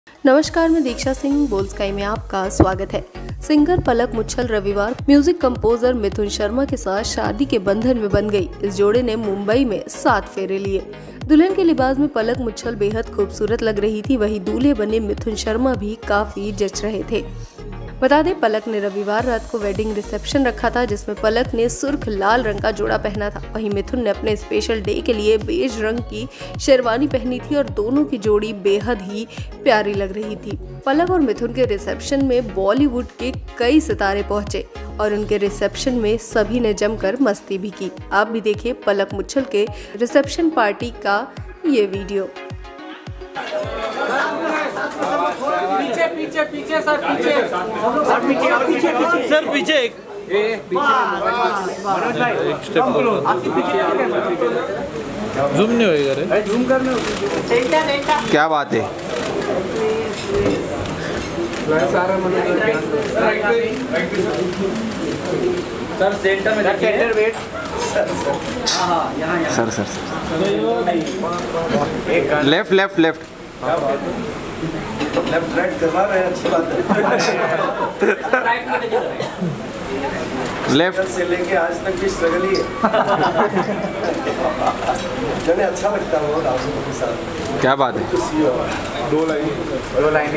नमस्कार, मैं दीक्षा सिंह बोल स्काई में आपका स्वागत है। सिंगर पलक मुच्छल रविवार म्यूजिक कंपोजर मिथुन शर्मा के साथ शादी के बंधन में बंध गई। इस जोड़े ने मुंबई में 7 फेरे लिए। दुल्हन के लिबास में पलक मुच्छल बेहद खूबसूरत लग रही थी, वहीं दूल्हे बने मिथुन शर्मा भी काफी जच रहे थे। बता दें, पलक ने रविवार रात को वेडिंग रिसेप्शन रखा था, जिसमें पलक ने सुर्ख लाल रंग का जोड़ा पहना था। वहीं मिथुन ने अपने स्पेशल डे के लिए बेज रंग की शेरवानी पहनी थी और दोनों की जोड़ी बेहद ही प्यारी लग रही थी। पलक और मिथुन के रिसेप्शन में बॉलीवुड के कई सितारे पहुंचे और उनके रिसेप्शन में सभी ने जमकर मस्ती भी की। आप भी देखिए पलक मुच्छल के रिसेप्शन पार्टी का ये वीडियो। पीछे पीछे पीछे सर, पीछे सर, पीछे एक जूम नहीं होएगा रे, जूम करना। क्या बात है, सर सेंटर में, centre wait sir left left left left right करवा रहे हैं, अच्छी बात है। लेफ्ट से लेके आज तक की स्ट्रगल ही है। मुझे अच्छा लगता है वो डांसरों के साथ। क्या बात है, दो लाइन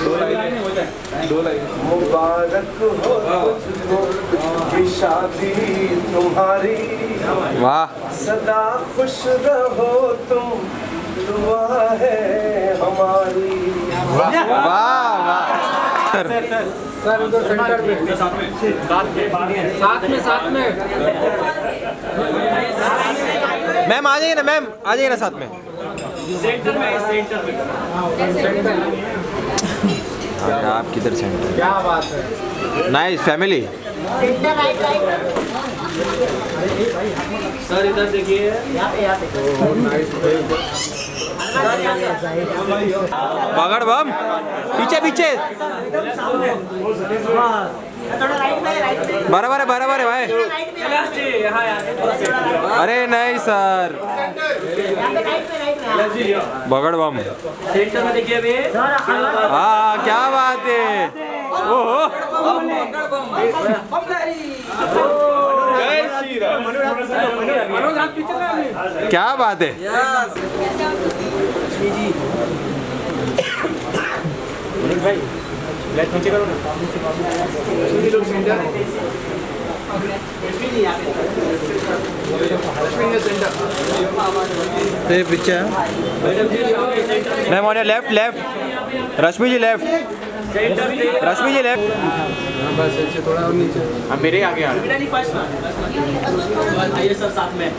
मुबारक हो तुझको शादी तुम्हारी, वाह, सदा खुश रहो तुम, दुआ है हमारी। वाह वाह। सर उधर सेंटर में, साथ में मैम आ जाइए ना, मैम आ जाइए ना साथ में। सेंटर में आप किधर सेंटर? क्या बात है, नाइस फैमिली। सर इधर देखिए, पकड़ बम, पीछे पीछे, बराबर है भाई। अरे नहीं सर, बगड़ बम सेंटर में देखिए अभी। हाँ क्या बात है, ओहो क्या बात है। पीछे मैम और left left, Rashmi ji left, Rashmi ji left, बस ऐसे थोड़ा और नीचे। हाँ मेरे आगे आ रहे। आइए सर साथ में।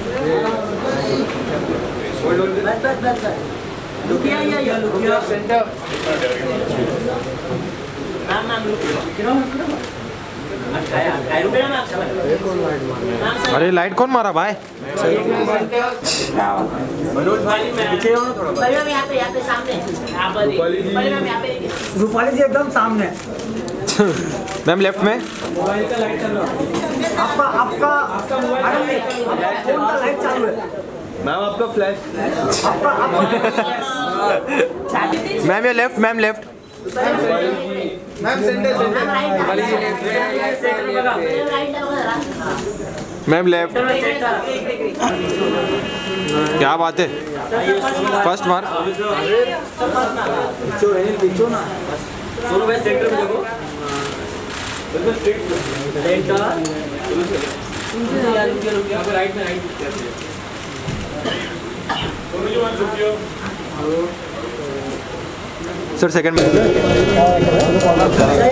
अरे लाइट कौन मारा भाई? रूपाली जी एकदम सामने। मैम लेफ्ट में। आपका लाइट चालू है मैम, आपका फ्लैश। मैम ये left, ma'am left, ma'am centre ma'am left. क्या बात है, फर्स्ट मार। सेंटर में देखो, राइट में सर सेकंड में।